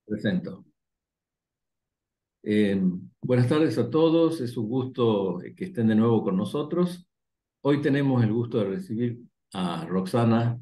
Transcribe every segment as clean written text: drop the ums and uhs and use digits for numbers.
Presento. Eh, Buenas tardes a todos, es un gusto que estén de nuevo con nosotros. Hoy tenemos el gusto de recibir a Roxana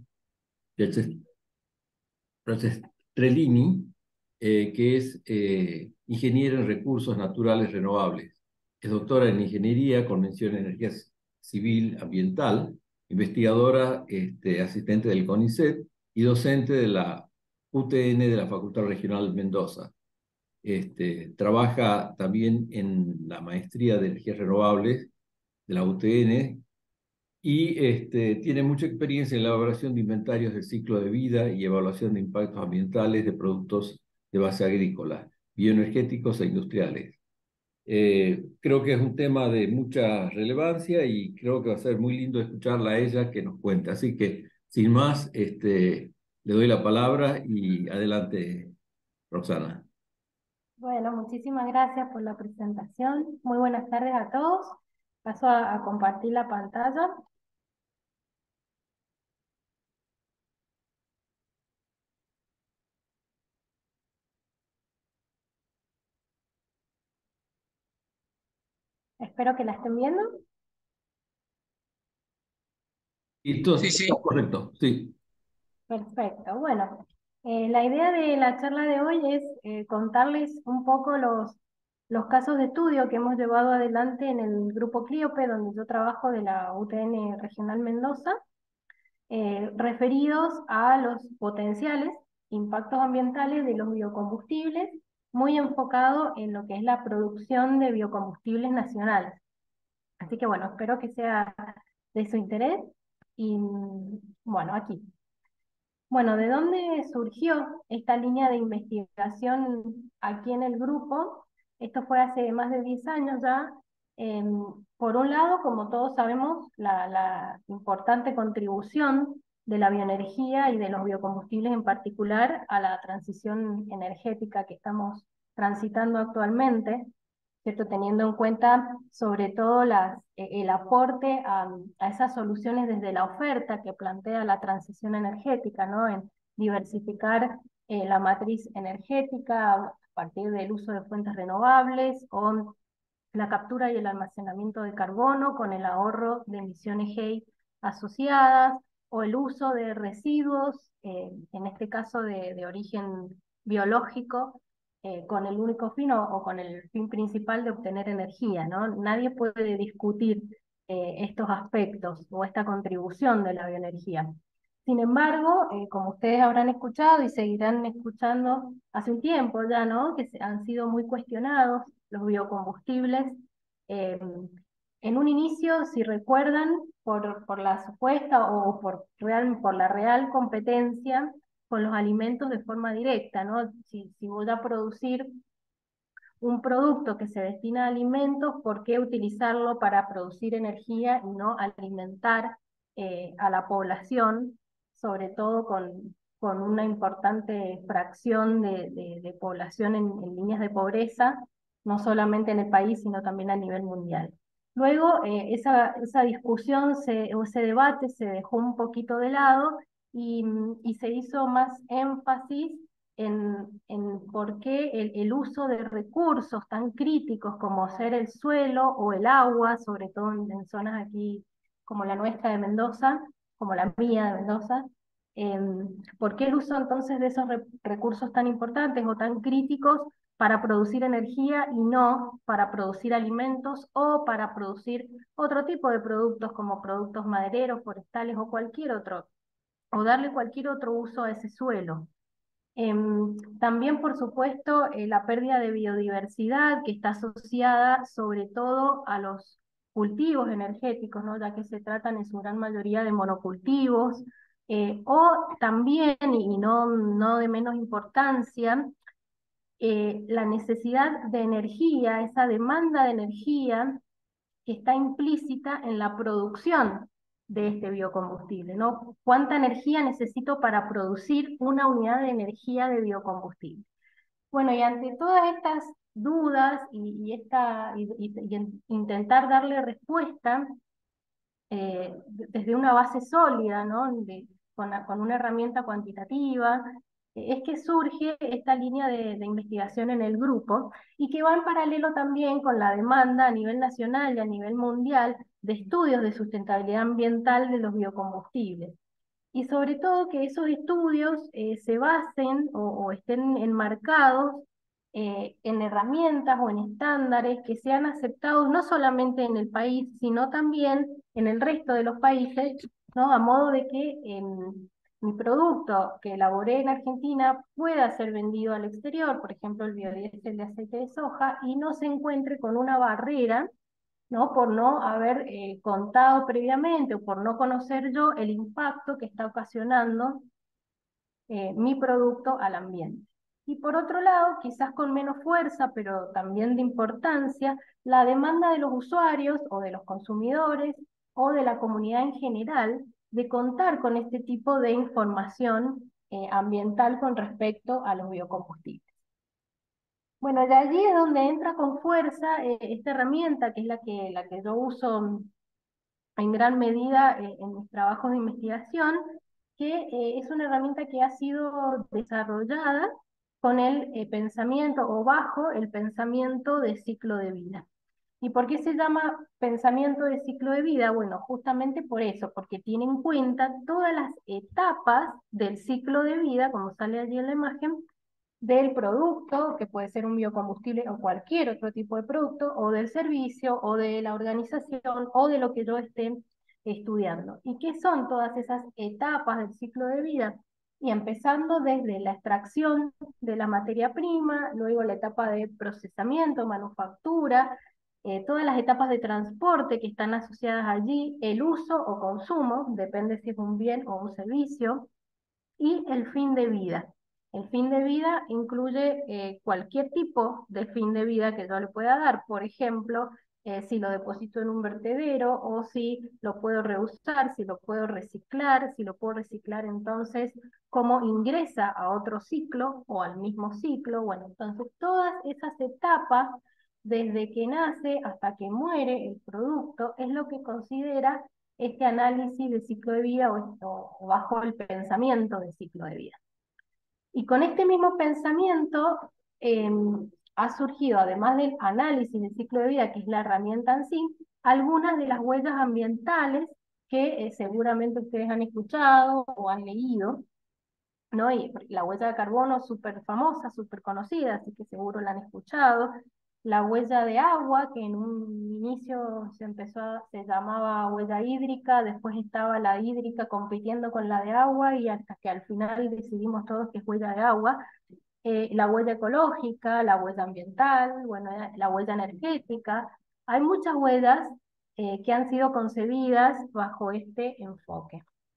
Piacestrellini, que es ingeniera en recursos naturales renovables. Es doctora en ingeniería con mención en energía civil ambiental, investigadora, asistente del CONICET y docente de la UTN de la Facultad Regional Mendoza. Trabaja también en la maestría de energías renovables de la UTN y tiene mucha experiencia en la elaboración de inventarios del ciclo de vida y evaluación de impactos ambientales de productos de base agrícola, bioenergéticos e industriales. Creo que es un tema de mucha relevancia y creo que va a ser muy lindo escucharla a ella que nos cuente. Así que, sin más, le doy la palabra y adelante, Roxana. Bueno, muchísimas gracias por la presentación. Muy buenas tardes a todos. Paso a compartir la pantalla. Espero que la estén viendo. Y todo Sí, está sí. correcto, sí. Perfecto. Bueno, la idea de la charla de hoy es contarles un poco los casos de estudio que hemos llevado adelante en el grupo CLIOPE, donde yo trabajo de la UTN Regional Mendoza, referidos a los potenciales impactos ambientales de los biocombustibles, muy enfocado en lo que es la producción de biocombustibles nacionales. Así que bueno, espero que sea de su interés y bueno, aquí. Bueno, ¿de dónde surgió esta línea de investigación aquí en el grupo? Esto fue hace más de 10 años ya. Por un lado, como todos sabemos, la importante contribución de la bioenergía y de los biocombustibles en particular a la transición energética que estamos transitando actualmente, ¿cierto? Teniendo en cuenta sobre todo el aporte a esas soluciones desde la oferta que plantea la transición energética, ¿no? En diversificar la matriz energética a partir del uso de fuentes renovables o la captura y el almacenamiento de carbono con el ahorro de emisiones GEI asociadas, o el uso de residuos, en este caso de origen biológico, con el único fin o con el fin principal de obtener energía, ¿no? Nadie puede discutir estos aspectos o esta contribución de la bioenergía. Sin embargo, como ustedes habrán escuchado y seguirán escuchando hace un tiempo ya, ¿no? Que han sido muy cuestionados los biocombustibles. eh, en un inicio, si recuerdan, por la supuesta o por la real competencia con los alimentos de forma directa, ¿no? Si voy a producir un producto que se destina a alimentos, ¿por qué utilizarlo para producir energía y no alimentar a la población, sobre todo con una importante fracción de población en líneas de pobreza, no solamente en el país, sino también a nivel mundial? Luego, esa discusión o ese debate se dejó un poquito de lado y se hizo más énfasis en por qué el uso de recursos tan críticos como ser el suelo o el agua, sobre todo en zonas aquí como la nuestra de Mendoza, como la mía de Mendoza, por qué el uso entonces de esos recursos tan importantes o tan críticos para producir energía y no para producir alimentos o para producir otro tipo de productos como productos madereros, forestales o cualquier otro, o darle cualquier otro uso a ese suelo. También, por supuesto, la pérdida de biodiversidad que está asociada sobre todo a los cultivos energéticos, ¿no? Ya que se tratan en su gran mayoría de monocultivos, o también, y no de menos importancia, la necesidad de energía, esa demanda de energía que está implícita en la producción de este biocombustible, ¿no? ¿Cuánta energía necesito para producir una unidad de energía de biocombustible? Bueno, y ante todas estas dudas y intentar darle respuesta desde una base sólida, ¿no? Con una herramienta cuantitativa, es que surge esta línea de investigación en el grupo y que va en paralelo también con la demanda a nivel nacional y a nivel mundial de estudios de sustentabilidad ambiental de los biocombustibles. Y sobre todo que esos estudios se basen o estén enmarcados en herramientas o en estándares que sean aceptados no solamente en el país, sino también en el resto de los países, ¿no? A modo de que mi producto que elaboré en Argentina pueda ser vendido al exterior, por ejemplo el biodiesel de aceite de soja, y no se encuentre con una barrera, ¿no? Por no haber contado previamente o por no conocer yo el impacto que está ocasionando mi producto al ambiente. Y por otro lado, quizás con menos fuerza, pero también de importancia, la demanda de los usuarios o de los consumidores o de la comunidad en general de contar con este tipo de información ambiental con respecto a los biocombustibles. Bueno, de allí es donde entra con fuerza esta herramienta, que es la que yo uso en gran medida en mis trabajos de investigación, que es una herramienta que ha sido desarrollada con el pensamiento o bajo el pensamiento de ciclo de vida. ¿Y por qué se llama pensamiento de ciclo de vida? Bueno, justamente por eso, porque tiene en cuenta todas las etapas del ciclo de vida, como sale allí en la imagen, del producto, que puede ser un biocombustible o cualquier otro tipo de producto, o del servicio, o de la organización, o de lo que yo esté estudiando. ¿Y qué son todas esas etapas del ciclo de vida? Y empezando desde la extracción de la materia prima, luego la etapa de procesamiento, manufactura, todas las etapas de transporte que están asociadas allí, el uso o consumo, depende si es un bien o un servicio, y el fin de vida. El fin de vida incluye cualquier tipo de fin de vida que yo le pueda dar. Por ejemplo, si lo deposito en un vertedero o si lo puedo reusar, si lo puedo reciclar, si lo puedo reciclar entonces cómo ingresa a otro ciclo o al mismo ciclo. Bueno, entonces todas esas etapas, desde que nace hasta que muere el producto, es lo que considera este análisis de ciclo de vida o bajo el pensamiento de ciclo de vida. Y con este mismo pensamiento eh, ha surgido, además del análisis del ciclo de vida, que es la herramienta en sí, algunas de las huellas ambientales que seguramente ustedes han escuchado o han leído, ¿no? Y la huella de carbono es súper famosa, súper conocida, así que seguro la han escuchado. La huella de agua, que en un inicio se llamaba huella hídrica, después estaba la hídrica compitiendo con la de agua y hasta que al final decidimos todos que es huella de agua. La huella ecológica, la huella ambiental, bueno, la huella energética. Hay muchas huellas que han sido concebidas bajo este enfoque.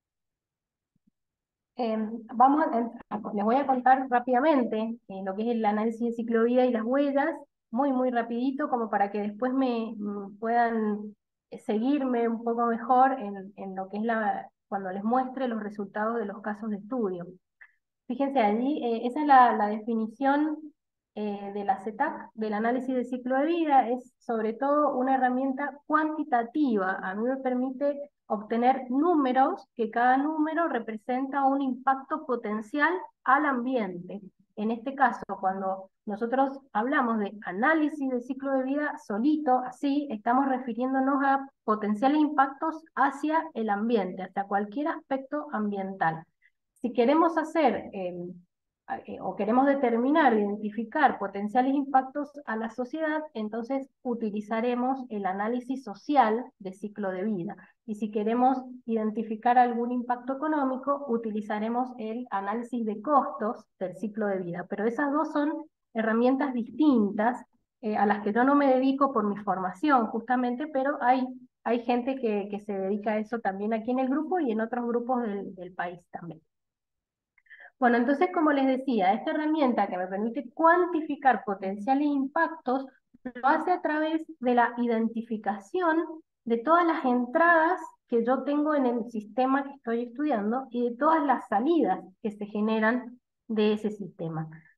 Les voy a contar rápidamente lo que es el análisis de ciclo de vida y las huellas, muy rapidito, como para que después puedan seguirme un poco mejor en lo que es cuando les muestre los resultados de los casos de estudio. Fíjense allí, esa es la definición de la CETAC, del análisis de ciclo de vida, es sobre todo una herramienta cuantitativa. A mí me permite obtener números, que cada número representa un impacto potencial al ambiente. En este caso, cuando nosotros hablamos de análisis de ciclo de vida solito, así, estamos refiriéndonos a potenciales impactos hacia el ambiente, hacia cualquier aspecto ambiental. Si queremos hacer o queremos determinar, identificar potenciales impactos a la sociedad, entonces utilizaremos el análisis social de ciclo de vida. Y si queremos identificar algún impacto económico, utilizaremos el análisis de costos del ciclo de vida. Pero esas dos son herramientas distintas a las que yo no me dedico por mi formación, justamente, pero hay gente que se dedica a eso también aquí en el grupo y en otros grupos del país también. Bueno, entonces, como les decía, esta herramienta que me permite cuantificar potenciales impactos lo hace a través de la identificación de todas las entradas que yo tengo en el sistema que estoy estudiando y de todas las salidas que se generan de ese sistema.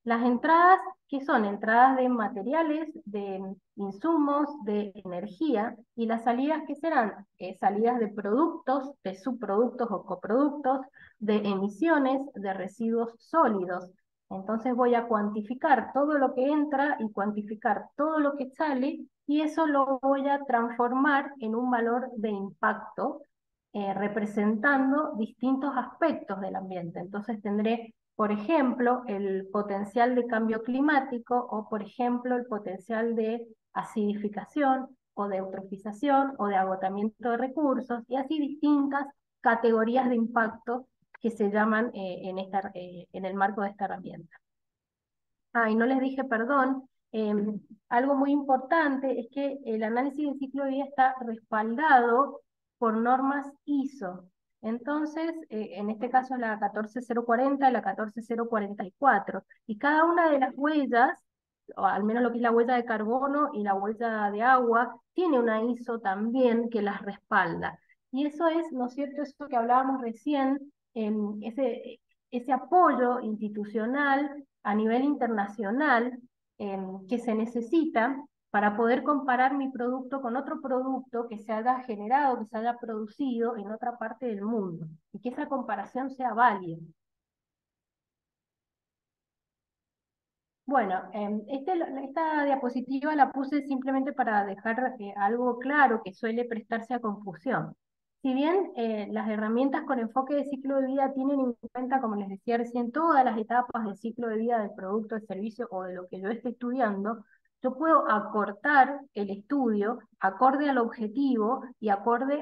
Las entradas, ¿qué son? Entradas de materiales, de insumos, de energía, y las salidas, ¿qué serán? Salidas de productos, de subproductos o coproductos, de emisiones, de residuos sólidos. Entonces voy a cuantificar todo lo que entra y cuantificar todo lo que sale, y eso lo voy a transformar en un valor de impacto, representando distintos aspectos del ambiente. Entonces tendré, por ejemplo, el potencial de cambio climático, o por ejemplo el potencial de acidificación o de eutrofización o de agotamiento de recursos, y así distintas categorías de impacto que se llaman en el marco de esta herramienta. Ah, y no les dije, perdón, algo muy importante es que el análisis del ciclo de vida está respaldado por normas ISO. Entonces, en este caso la 14040 y la 14044, y cada una de las huellas, o al menos lo que es la huella de carbono y la huella de agua, tiene una ISO también que las respalda. Y eso es, ¿no es cierto?, eso que hablábamos recién, ese apoyo institucional a nivel internacional, que se necesita para poder comparar mi producto con otro producto que se haya generado, que se haya producido en otra parte del mundo, y que esa comparación sea válida. Bueno, esta diapositiva la puse simplemente para dejar algo claro que suele prestarse a confusión. Si bien las herramientas con enfoque de ciclo de vida tienen en cuenta, como les decía recién, todas las etapas del ciclo de vida del producto, del servicio o de lo que yo esté estudiando, yo puedo acortar el estudio acorde al objetivo y acorde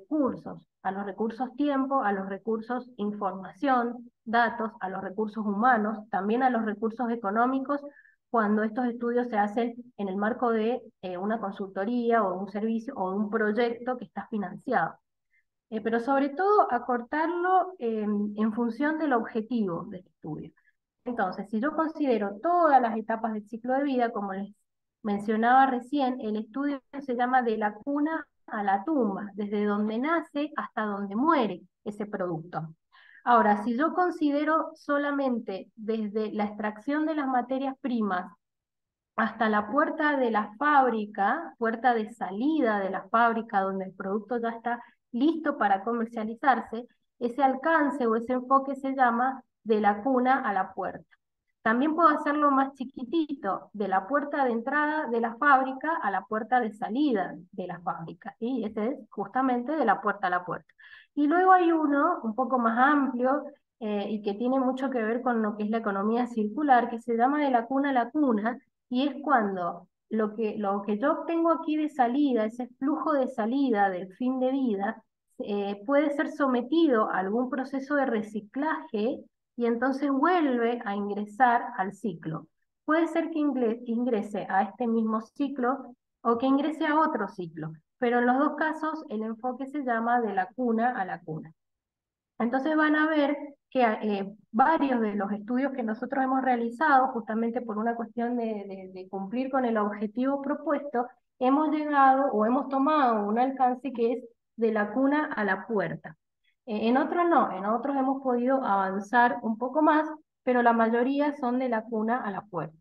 a los recursos tiempo, a los recursos información, datos, a los recursos humanos, también a los recursos económicos, cuando estos estudios se hacen en el marco de una consultoría o un servicio o un proyecto que está financiado. Pero sobre todo acortarlo en función del objetivo del estudio. Entonces, si yo considero todas las etapas del ciclo de vida, como les mencionaba recién, el estudio se llama de la cuna a la tumba, desde donde nace hasta donde muere ese producto. Ahora, si yo considero solamente desde la extracción de las materias primas hasta la puerta de la fábrica, puerta de salida de la fábrica donde el producto ya está listo para comercializarse, ese alcance o ese enfoque se llama de la cuna a la puerta. También puedo hacerlo más chiquitito, de la puerta de entrada de la fábrica a la puerta de salida de la fábrica, y ese es justamente de la puerta a la puerta. Y luego hay uno un poco más amplio, y que tiene mucho que ver con lo que es la economía circular, que se llama de la cuna a la cuna, y es cuando lo que yo obtengo aquí de salida, ese flujo de salida del fin de vida, puede ser sometido a algún proceso de reciclaje y entonces vuelve a ingresar al ciclo. Puede ser que ingrese a este mismo ciclo o que ingrese a otro ciclo, pero en los dos casos el enfoque se llama de la cuna a la cuna. Entonces van a ver que varios de los estudios que nosotros hemos realizado, justamente por una cuestión de cumplir con el objetivo propuesto, hemos llegado o hemos tomado un alcance que es de la cuna a la puerta. En otros no, en otros hemos podido avanzar un poco más, pero la mayoría son de la cuna a la puerta.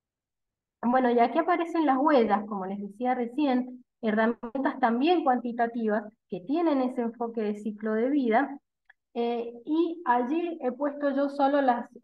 Bueno, y aquí aparecen las huellas, como les decía recién, herramientas también cuantitativas que tienen ese enfoque de ciclo de vida, y allí he puesto yo solo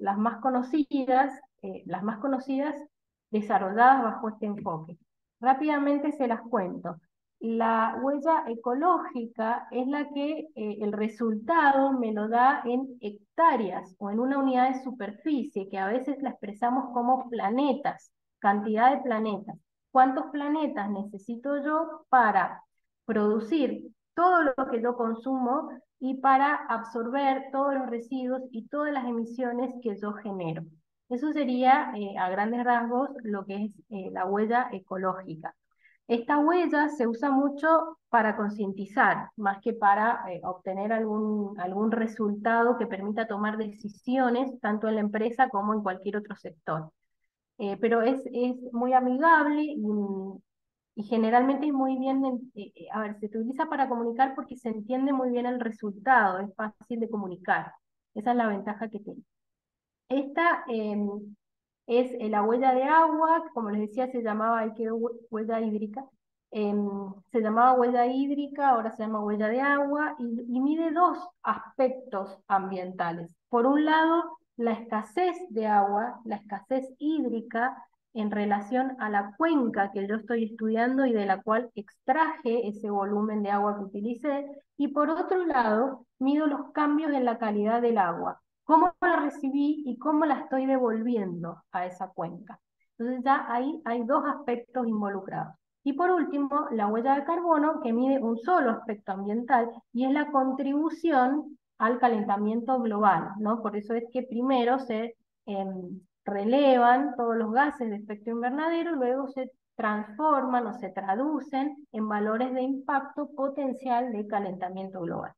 las más conocidas desarrolladas bajo este enfoque. Rápidamente se las cuento. La huella ecológica es la que el resultado me lo da en hectáreas o en una unidad de superficie, que a veces la expresamos como planetas, cantidad de planetas. ¿Cuántos planetas necesito yo para producir todo lo que yo consumo y para absorber todos los residuos y todas las emisiones que yo genero? Eso sería, a grandes rasgos, lo que es la huella ecológica. Esta huella se usa mucho para concientizar, más que para obtener algún resultado que permita tomar decisiones, tanto en la empresa como en cualquier otro sector. Pero es muy amigable y generalmente es muy bien, a ver, se utiliza para comunicar porque se entiende muy bien el resultado, es fácil de comunicar. Esa es la ventaja que tiene. Esta es la huella de agua, como les decía, se llamaba, ahí quedó huella hídrica, se llamaba huella hídrica, ahora se llama huella de agua, y mide dos aspectos ambientales. Por un lado, la escasez de agua, la escasez hídrica, en relación a la cuenca que yo estoy estudiando y de la cual extraje ese volumen de agua que utilicé, y por otro lado, mido los cambios en la calidad del agua, cómo la recibí y cómo la estoy devolviendo a esa cuenca. Entonces ya ahí hay dos aspectos involucrados. Y por último, la huella de carbono, que mide un solo aspecto ambiental, y es la contribución al calentamiento global, ¿no? Por eso es que primero se relevan todos los gases de efecto invernadero, luego se transforman o se traducen en valores de impacto potencial de calentamiento global.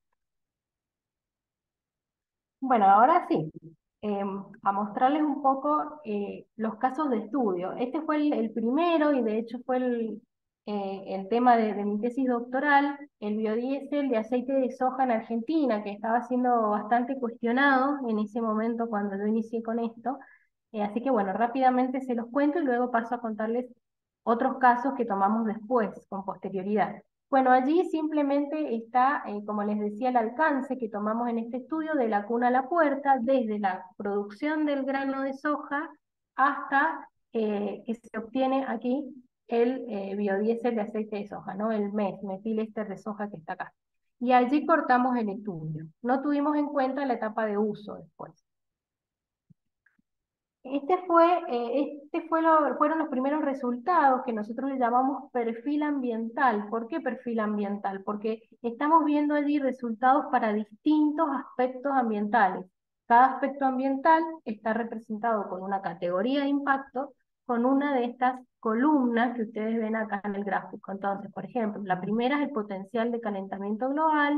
Bueno, ahora sí, a mostrarles un poco los casos de estudio. Este fue el primero y de hecho fue el tema de mi tesis doctoral, el biodiesel de aceite de soja en Argentina, que estaba siendo bastante cuestionado en ese momento cuando yo inicié con esto. Así que bueno, rápidamente se los cuento y luego paso a contarles otros casos que tomamos después, con posterioridad. Bueno, allí simplemente está, como les decía, el alcance que tomamos en este estudio de la cuna a la puerta, desde la producción del grano de soja hasta que se obtiene aquí el biodiesel de aceite de soja, ¿no? El MES, metilester de soja que está acá. Y allí cortamos el estudio. No tuvimos en cuenta la etapa de uso después. Fueron los primeros resultados que nosotros le llamamos perfil ambiental. ¿Por qué perfil ambiental? Porque estamos viendo allí resultados para distintos aspectos ambientales. Cada aspecto ambiental está representado con una categoría de impacto, con una de estas columnas que ustedes ven acá en el gráfico. Entonces, por ejemplo, la primera es el potencial de calentamiento global,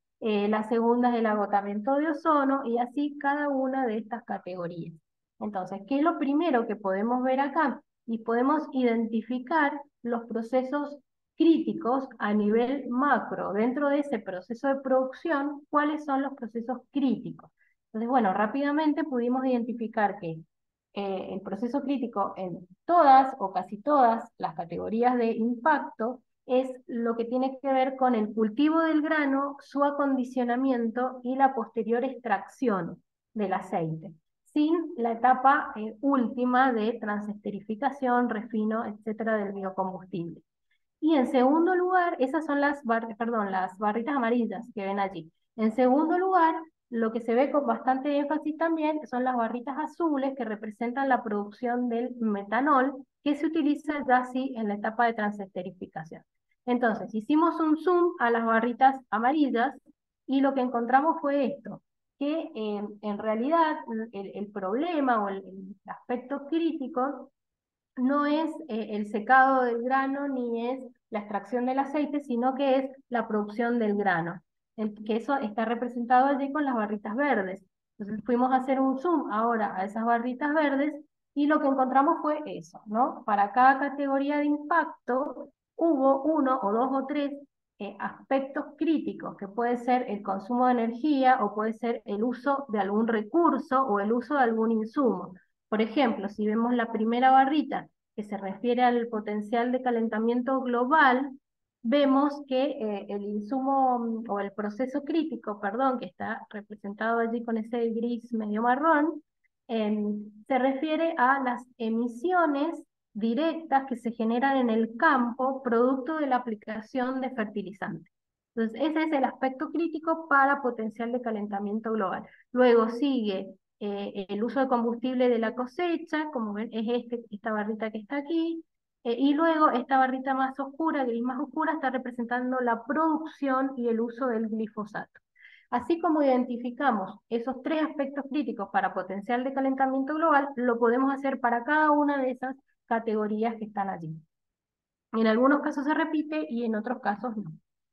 la segunda es el agotamiento de ozono, y así cada una de estas categorías. Entonces, ¿qué es lo primero que podemos ver acá? Y podemos identificar los procesos críticos a nivel macro. Dentro de ese proceso de producción, ¿cuáles son los procesos críticos? Entonces, bueno, rápidamente pudimos identificar que el proceso crítico en todas o casi todas las categorías de impacto es lo que tiene que ver con el cultivo del grano, su acondicionamiento y la posterior extracción del aceite, sin la etapa última de transesterificación, refino, etcétera, del biocombustible. Y en segundo lugar, esas son las barritas amarillas que ven allí. En segundo lugar, lo que se ve con bastante énfasis también son las barritas azules que representan la producción del metanol, que se utiliza ya así en la etapa de transesterificación. Entonces, hicimos un zoom a las barritas amarillas y lo que encontramos fue esto, que en realidad el problema o el aspecto crítico no es el secado del grano ni es la extracción del aceite, sino que es la producción del grano, que eso está representado allí con las barritas verdes. Entonces fuimos a hacer un zoom ahora a esas barritas verdes y lo que encontramos fue eso, ¿no? Para cada categoría de impacto hubo uno o dos o tres aspectos críticos, que puede ser el consumo de energía o puede ser el uso de algún recurso o el uso de algún insumo. Por ejemplo, si vemos la primera barrita que se refiere al potencial de calentamiento global, vemos que el insumo o el proceso crítico, perdón, que está representado allí con ese gris medio marrón, se refiere a las emisiones directas que se generan en el campo producto de la aplicación de fertilizantes. Entonces, ese es el aspecto crítico para potencial de calentamiento global. Luego sigue el uso de combustible de la cosecha, como ven, es esta barrita que está aquí, y luego esta barrita más oscura, gris más oscura, está representando la producción y el uso del glifosato. Así como identificamos esos tres aspectos críticos para potencial de calentamiento global, lo podemos hacer para cada una de esas categorías que están allí. En algunos casos se repite y en otros casos no.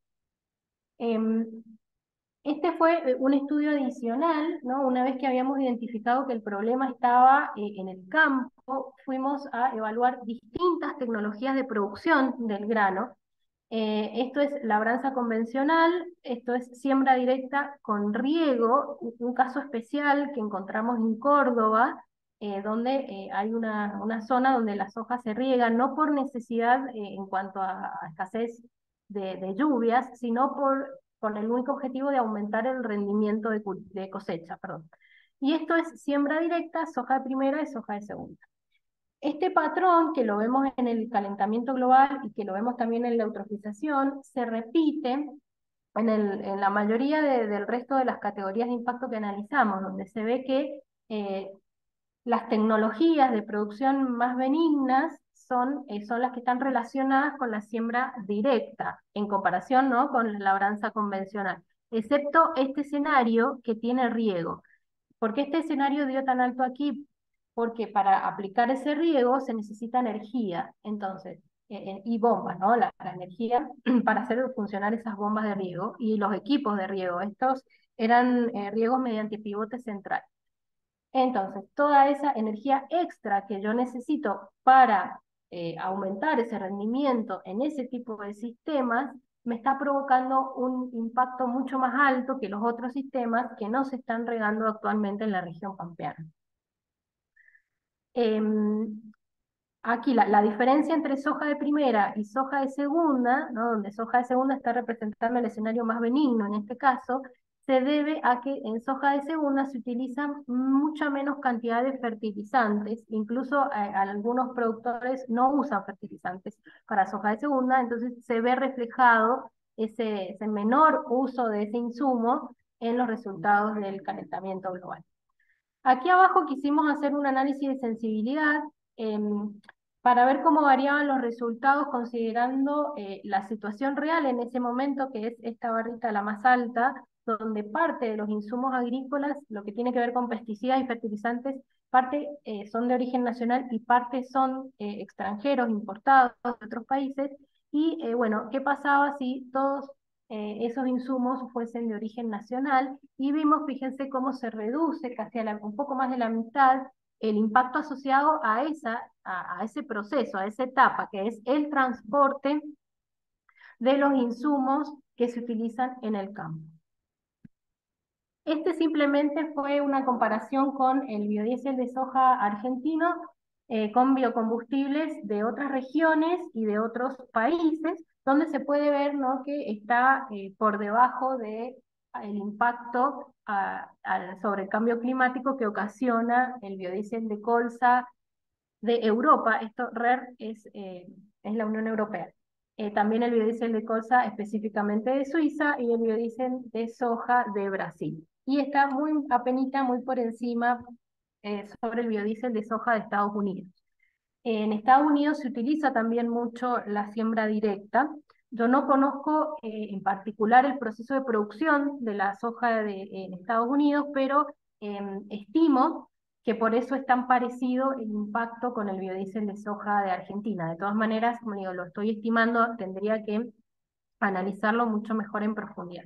Este fue un estudio adicional, ¿no? Una vez que habíamos identificado que el problema estaba en el campo, fuimos a evaluar distintas tecnologías de producción del grano. Esto es labranza convencional, esto es siembra directa con riego, un caso especial que encontramos en Córdoba, donde hay una zona donde la soja se riega, no por necesidad en cuanto a escasez de lluvias, sino con el único objetivo de aumentar el rendimiento de cosecha, perdón. Y esto es siembra directa, soja de primera y soja de segunda. Este patrón, que lo vemos en el calentamiento global y que lo vemos también en la eutrofización, se repite en la mayoría del resto de las categorías de impacto que analizamos, donde se ve que las tecnologías de producción más benignas son las que están relacionadas con la siembra directa, en comparación, ¿no?, con la labranza convencional, excepto este escenario que tiene riego. ¿Por qué este escenario dio tan alto aquí? Porque para aplicar ese riego se necesita energía, entonces, y bombas, ¿no? La energía para hacer funcionar esas bombas de riego y los equipos de riego. Estos eran riegos mediante pivote central. Entonces, toda esa energía extra que yo necesito para aumentar ese rendimiento en ese tipo de sistemas, me está provocando un impacto mucho más alto que los otros sistemas que no se están regando actualmente en la región pampeana. Aquí la diferencia entre soja de primera y soja de segunda, ¿no?, donde soja de segunda está representando el escenario más benigno en este caso, se debe a que en soja de segunda se utilizan mucha menos cantidad de fertilizantes, incluso algunos productores no usan fertilizantes para soja de segunda, entonces se ve reflejado ese menor uso de ese insumo en los resultados del calentamiento global. Aquí abajo quisimos hacer un análisis de sensibilidad para ver cómo variaban los resultados considerando la situación real en ese momento, que es esta barrita la más alta, donde parte de los insumos agrícolas, lo que tiene que ver con pesticidas y fertilizantes, parte son de origen nacional y parte son extranjeros, importados de otros países. Y bueno, ¿qué pasaba si todos esos insumos fuesen de origen nacional? Y vimos, fíjense cómo se reduce casi un poco más de la mitad el impacto asociado a ese proceso, a esa etapa, que es el transporte de los insumos que se utilizan en el campo. Este simplemente fue una comparación con el biodiesel de soja argentino, con biocombustibles de otras regiones y de otros países, donde se puede ver, ¿no?, que está por debajo del impacto sobre el cambio climático que ocasiona el biodiesel de colza de Europa. Esto RER es la Unión Europea. También el biodiesel de colza específicamente de Suiza y el biodiesel de soja de Brasil. Y está muy apenita, muy por encima sobre el biodiesel de soja de Estados Unidos. En Estados Unidos se utiliza también mucho la siembra directa. Yo no conozco en particular el proceso de producción de la soja en Estados Unidos, pero estimo que por eso es tan parecido el impacto con el biodiesel de soja de Argentina. De todas maneras, como digo, lo estoy estimando, tendría que analizarlo mucho mejor en profundidad.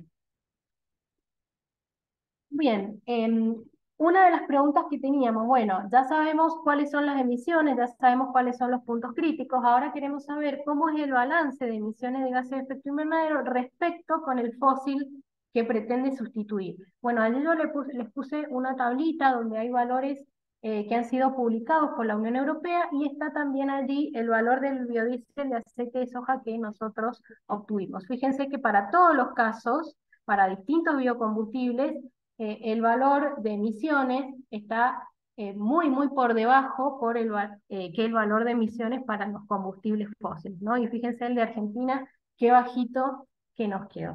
Bien, una de las preguntas que teníamos, bueno, ya sabemos cuáles son las emisiones, ya sabemos cuáles son los puntos críticos, ahora queremos saber cómo es el balance de emisiones de gases de efecto invernadero respecto con el fósil que pretende sustituir. Bueno, allí yo les puse una tablita donde hay valores que han sido publicados por la Unión Europea y está también allí el valor del biodiesel de aceite de soja que nosotros obtuvimos. Fíjense que para todos los casos, para distintos biocombustibles, el valor de emisiones está muy por debajo que el valor de emisiones para los combustibles fósiles, ¿no? Y fíjense el de Argentina, qué bajito que nos quedó.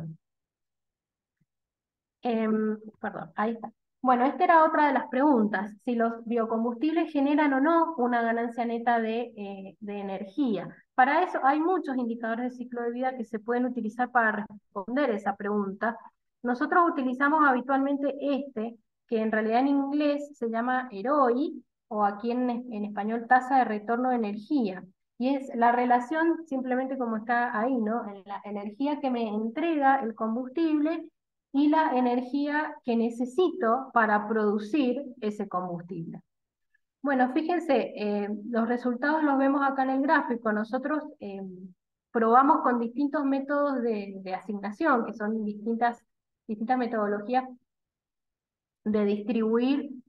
Perdón, ahí está. Bueno, esta era otra de las preguntas, si los biocombustibles generan o no una ganancia neta de energía. Para eso hay muchos indicadores de ciclo de vida que se pueden utilizar para responder esa pregunta. Nosotros utilizamos habitualmente que en realidad en inglés se llama EROI, o aquí en español tasa de retorno de energía. Y es la relación, simplemente como está ahí, ¿no?, en la energía que me entrega el combustible y la energía que necesito para producir ese combustible. Bueno, fíjense, los resultados los vemos acá en el gráfico. Nosotros probamos con distintos métodos de asignación, que son distintas metodologías de distribuir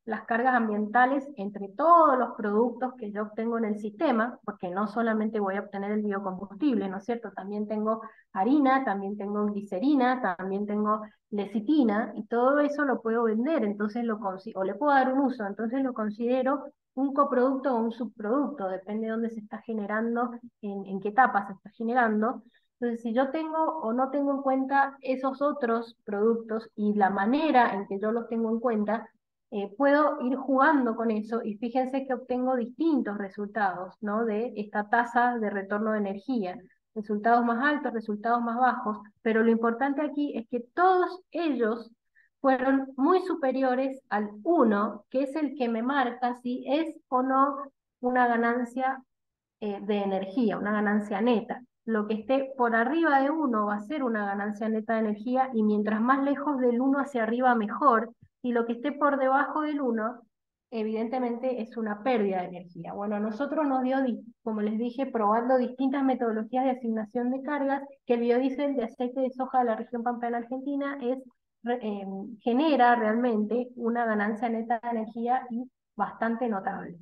las cargas ambientales entre todos los productos que yo obtengo en el sistema, porque no solamente voy a obtener el biocombustible, ¿no es cierto? También tengo harina, también tengo glicerina, también tengo lecitina, y todo eso lo puedo vender, entonces o le puedo dar un uso, entonces lo considero un coproducto o un subproducto, depende de dónde se está generando, en qué etapa se está generando. Entonces, si yo tengo o no tengo en cuenta esos otros productos y la manera en que yo los tengo en cuenta, puedo ir jugando con eso y fíjense que obtengo distintos resultados, ¿no? De esta tasa de retorno de energía, resultados más altos, resultados más bajos, pero lo importante aquí es que todos ellos fueron muy superiores al uno, que es el que me marca si es o no una ganancia de energía, una ganancia neta. Lo que esté por arriba de uno va a ser una ganancia neta de energía y mientras más lejos del uno hacia arriba mejor, y lo que esté por debajo del uno evidentemente es una pérdida de energía. Bueno, a nosotros nos dio, como les dije, probando distintas metodologías de asignación de cargas, que el biodiesel de aceite de soja de la región pampeana argentina genera realmente una ganancia neta de energía y bastante notable.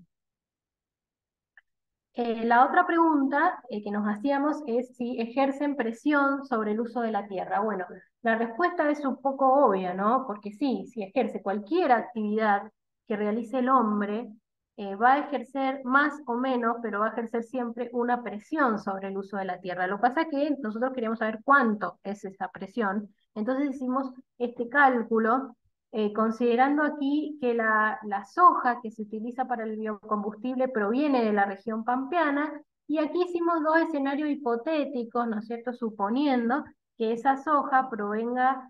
La otra pregunta que nos hacíamos es si ejercen presión sobre el uso de la tierra. Bueno, la respuesta es un poco obvia, ¿no? Porque sí, si ejerce cualquier actividad que realice el hombre, va a ejercer más o menos, pero va a ejercer siempre una presión sobre el uso de la tierra. Lo que pasa es que nosotros queríamos saber cuánto es esa presión. Entonces hicimos este cálculo considerando aquí que la soja que se utiliza para el biocombustible proviene de la región pampeana, y aquí hicimos dos escenarios hipotéticos, ¿no es cierto?, suponiendo que esa soja provenga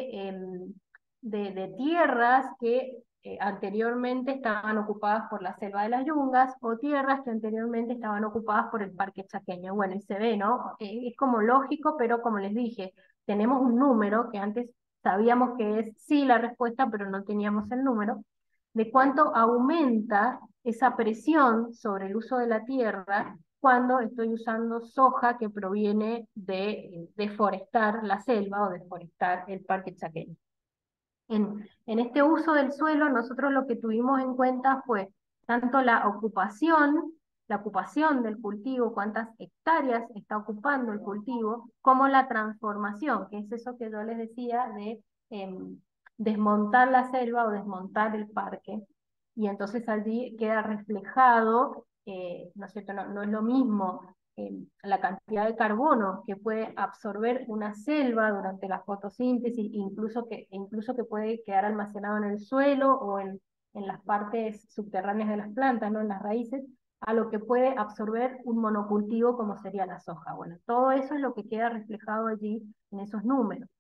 de tierras que anteriormente estaban ocupadas por la selva de las Yungas, o tierras que anteriormente estaban ocupadas por el Parque Chaqueño. Bueno, y se ve, ¿no? Es como lógico, pero como les dije, tenemos un número que antes sabíamos que es sí la respuesta, pero no teníamos el número, de cuánto aumenta esa presión sobre el uso de la tierra cuando estoy usando soja que proviene de deforestar la selva o deforestar el parque chaqueño. En este uso del suelo, nosotros lo que tuvimos en cuenta fue tanto la ocupación del cultivo, cuántas hectáreas está ocupando el cultivo, como la transformación, que es eso que yo les decía de desmontar la selva o desmontar el parque. Y entonces allí queda reflejado, ¿no es cierto? No es lo mismo la cantidad de carbono que puede absorber una selva durante la fotosíntesis, incluso que puede quedar almacenado en el suelo o en las partes subterráneas de las plantas, ¿no? En las raíces, a lo que puede absorber un monocultivo como sería la soja. Bueno, todo eso es lo que queda reflejado allí en esos números.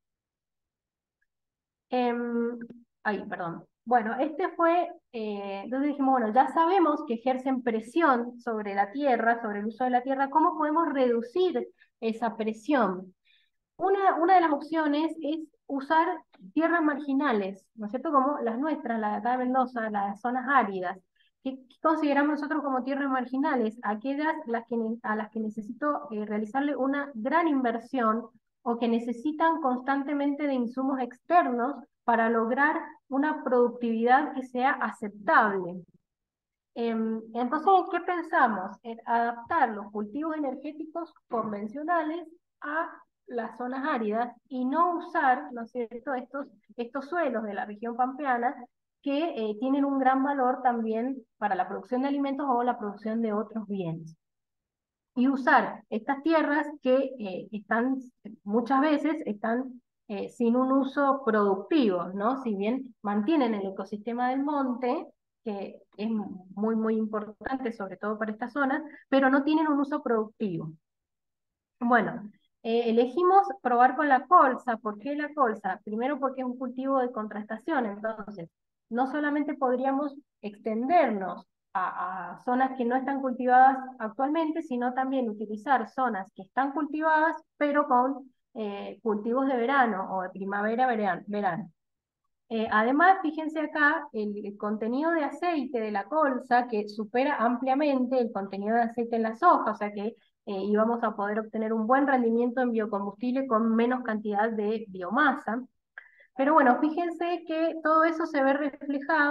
Perdón. Bueno, entonces dijimos, bueno, ya sabemos que ejercen presión sobre la tierra, sobre el uso de la tierra. ¿Cómo podemos reducir esa presión? Una de las opciones es usar tierras marginales, ¿no es cierto? Como las nuestras, la de acá de Mendoza, las zonas áridas. ¿Qué consideramos nosotros como tierras marginales? Aquellas a las que necesito realizarle una gran inversión o que necesitan constantemente de insumos externos para lograr una productividad que sea aceptable. Entonces, ¿qué pensamos? En adaptar los cultivos energéticos convencionales a las zonas áridas y no usar, ¿no es cierto?, estos suelos de la región pampeana que tienen un gran valor también para la producción de alimentos o la producción de otros bienes. Y usar estas tierras que muchas veces están sin un uso productivo, ¿no? Si bien mantienen el ecosistema del monte, que es muy, muy importante, sobre todo para estas zonas, pero no tienen un uso productivo. Bueno, elegimos probar con la colza. ¿Por qué la colza? Primero porque es un cultivo de contrastación, entonces no solamente podríamos extendernos a zonas que no están cultivadas actualmente, sino también utilizar zonas que están cultivadas, pero con cultivos de verano o de primavera-verano. Además, fíjense acá el contenido de aceite de la colza, que supera ampliamente el contenido de aceite en la soja, o sea que íbamos a poder obtener un buen rendimiento en biocombustible con menos cantidad de biomasa. Pero bueno, fíjense que todo eso se ve reflejado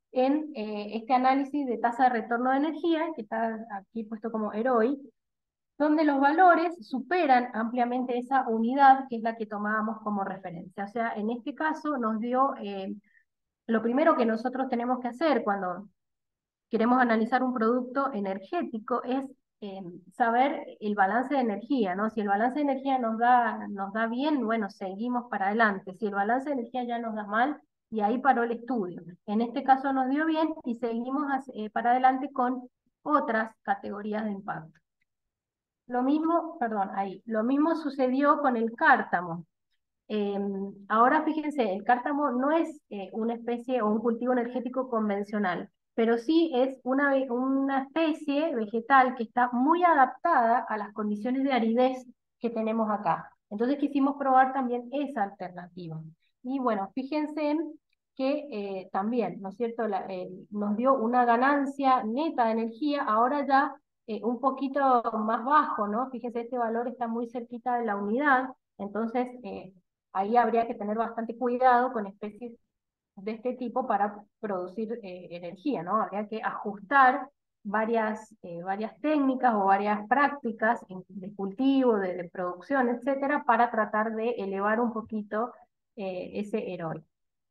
en este análisis de tasa de retorno de energía, que está aquí puesto como EROI, donde los valores superan ampliamente esa unidad que es la que tomábamos como referencia. O sea, en este caso nos dio, lo primero que nosotros tenemos que hacer cuando queremos analizar un producto energético es saber el balance de energía, ¿no? Si el balance de energía nos da bien, bueno, seguimos para adelante. Si el balance de energía ya nos da mal, y ahí paró el estudio. En este caso nos dio bien y seguimos para adelante con otras categorías de impacto. Lo mismo, perdón, ahí, lo mismo sucedió con el cártamo. Ahora fíjense, el cártamo no es una especie o un cultivo energético convencional, pero sí es una especie vegetal que está muy adaptada a las condiciones de aridez que tenemos acá. Entonces quisimos probar también esa alternativa. Y bueno, fíjense que también, ¿no es cierto?, nos dio una ganancia neta de energía, ahora ya un poquito más bajo, ¿no? Fíjense, este valor está muy cerquita de la unidad, entonces ahí habría que tener bastante cuidado con especies de este tipo para producir energía, ¿no? Habría que ajustar varias técnicas o varias prácticas de cultivo, de producción, etcétera, para tratar de elevar un poquito ese EROI.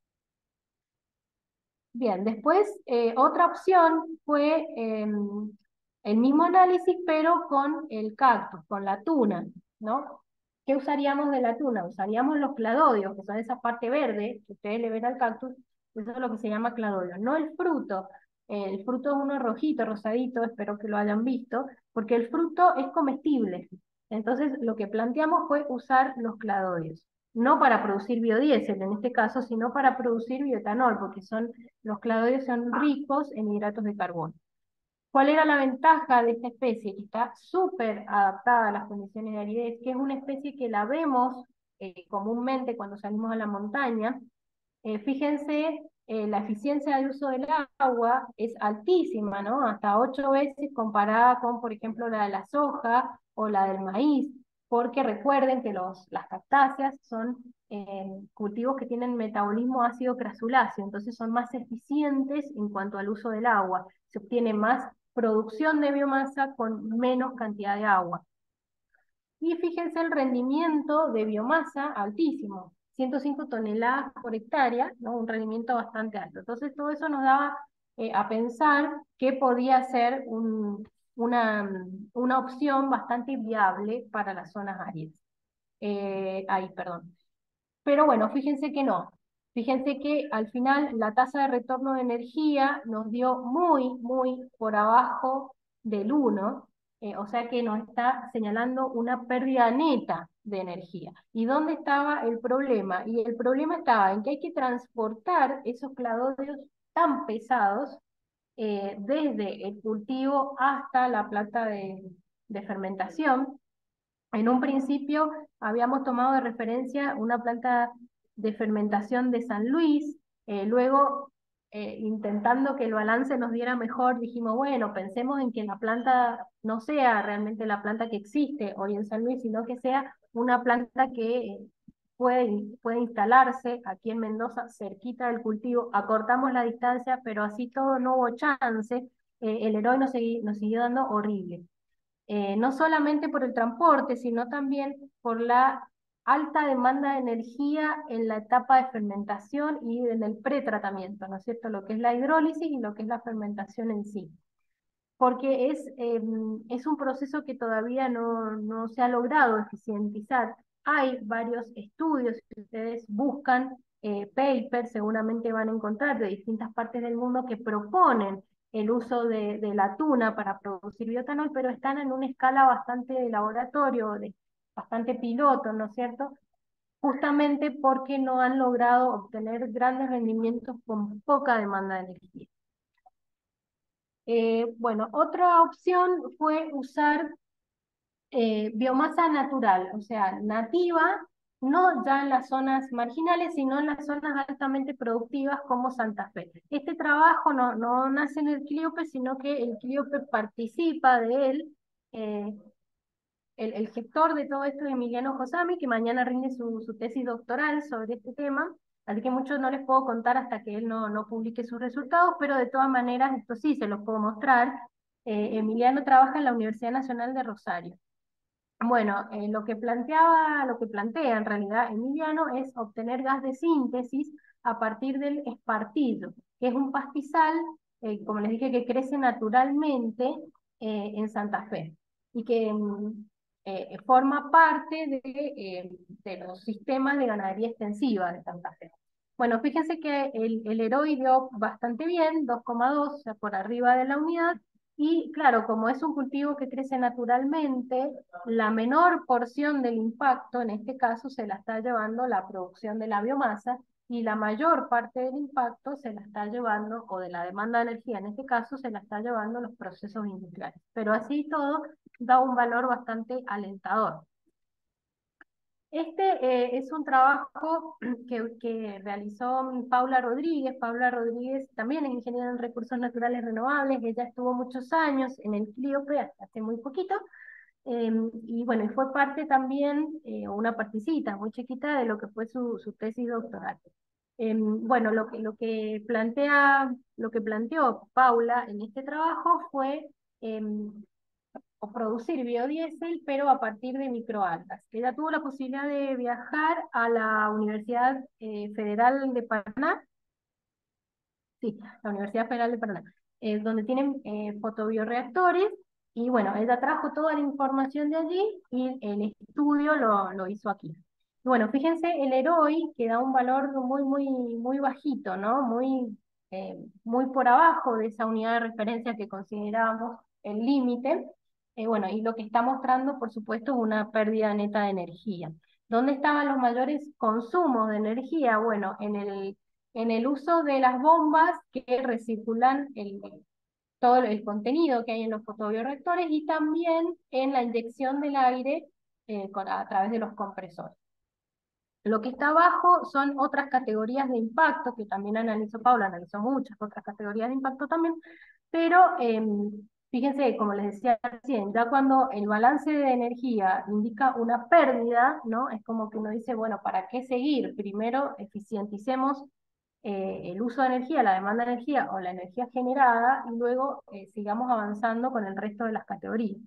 Bien, después otra opción fue el mismo análisis, pero con el cactus, con la tuna, ¿no? ¿Qué usaríamos de la tuna? Usaríamos los cladodios, que son esa parte verde que ustedes le ven al cactus, eso es lo que se llama cladodio, no el fruto. El fruto es uno rojito, rosadito, espero que lo hayan visto, porque el fruto es comestible. Entonces, lo que planteamos fue usar los cladodios, no para producir biodiesel en este caso, sino para producir bioetanol, porque los cladodios son ricos en hidratos de carbono. ¿Cuál era la ventaja de esta especie? Que está súper adaptada a las condiciones de aridez, que es una especie que la vemos comúnmente cuando salimos a la montaña. Fíjense, la eficiencia de uso del agua es altísima, ¿no? Hasta 8 veces comparada con, por ejemplo, la de la soja o la del maíz, porque recuerden que las cactáceas son cultivos que tienen metabolismo ácido crasuláceo, entonces son más eficientes en cuanto al uso del agua. Se obtiene más producción de biomasa con menos cantidad de agua. Y fíjense el rendimiento de biomasa altísimo, 105 toneladas por hectárea, ¿no? Un rendimiento bastante alto. Entonces todo eso nos daba a pensar que podía ser una opción bastante viable para las zonas áridas. Ahí, perdón. Pero bueno, fíjense que no. Fíjense que al final la tasa de retorno de energía nos dio muy por abajo del 1, o sea que nos está señalando una pérdida neta de energía. ¿Y dónde estaba el problema? Y el problema estaba en que hay que transportar esos cladodios tan pesados desde el cultivo hasta la planta de fermentación. En un principio habíamos tomado de referencia una planta de fermentación de San Luis, luego intentando que el balance nos diera mejor, dijimos, bueno, pensemos en que la planta no sea realmente la planta que existe hoy en San Luis, sino que sea una planta que puede instalarse aquí en Mendoza, cerquita del cultivo, acortamos la distancia, pero así todo no hubo chance, el héroe nos siguió dando horrible. No solamente por el transporte, sino también por la alta demanda de energía en la etapa de fermentación y en el pretratamiento, ¿no es cierto? Lo que es la hidrólisis y lo que es la fermentación en sí. Porque es un proceso que todavía no se ha logrado eficientizar. Hay varios estudios, si ustedes buscan papers, seguramente van a encontrar de distintas partes del mundo que proponen el uso de la tuna para producir bioetanol, pero están en una escala bastante de laboratorio, bastante piloto, ¿no es cierto? Justamente porque no han logrado obtener grandes rendimientos con poca demanda de energía. Bueno, otra opción fue usar biomasa natural, o sea, nativa, no ya en las zonas marginales, sino en las zonas altamente productivas como Santa Fe. Este trabajo no nace en el CLIOPE, sino que el CLIOPE participa de él. El gestor de todo esto es Emiliano Josami, que mañana rinde su tesis doctoral sobre este tema. Así que mucho no les puedo contar hasta que él no publique sus resultados, pero de todas maneras, esto sí se los puedo mostrar. Emiliano trabaja en la Universidad Nacional de Rosario. Bueno, lo que plantea en realidad Emiliano es obtener gas de síntesis a partir del espartillo, que es un pastizal, como les dije, que crece naturalmente en Santa Fe y que forma parte de los sistemas de ganadería extensiva de Santa Fe. Bueno, fíjense que el Heroi dio bastante bien, 2,2, o sea, por arriba de la unidad, y claro, como es un cultivo que crece naturalmente, la menor porción del impacto, en este caso, se la está llevando la producción de la biomasa, y la mayor parte del impacto se la está llevando, o de la demanda de energía, en este caso, se la está llevando los procesos industriales. Pero así todo da un valor bastante alentador. Este es un trabajo que realizó Paula Rodríguez. Paula Rodríguez también es ingeniera en recursos naturales renovables. Ella estuvo muchos años en el CLIOPE, hasta hace muy poquito, y bueno, y fue parte también, una partecita muy chiquita de lo que fue su tesis doctoral. Bueno, lo que planteó Paula en este trabajo fue em, o producir biodiesel, pero a partir de microalgas. Ella tuvo la posibilidad de viajar a la Universidad Federal de Paraná, sí, la Universidad Federal de Paraná, donde tienen fotobioreactores, y bueno, ella trajo toda la información de allí y el estudio lo hizo aquí. Y bueno, fíjense el Heroi, que da un valor muy bajito, ¿no? Muy por abajo de esa unidad de referencia que considerábamos el límite. Bueno, y lo que está mostrando, por supuesto, es una pérdida neta de energía. ¿Dónde estaban los mayores consumos de energía? Bueno, en el uso de las bombas que recirculan todo el contenido que hay en los fotobioreactores, y también en la inyección del aire a través de los compresores. Lo que está abajo son otras categorías de impacto que también analizó Paula, analizó muchas otras categorías de impacto también, pero fíjense, como les decía recién, ya cuando el balance de energía indica una pérdida, ¿no? Es como que uno dice, bueno, ¿para qué seguir? Primero eficienticemos el uso de energía, la demanda de energía o la energía generada, y luego sigamos avanzando con el resto de las categorías.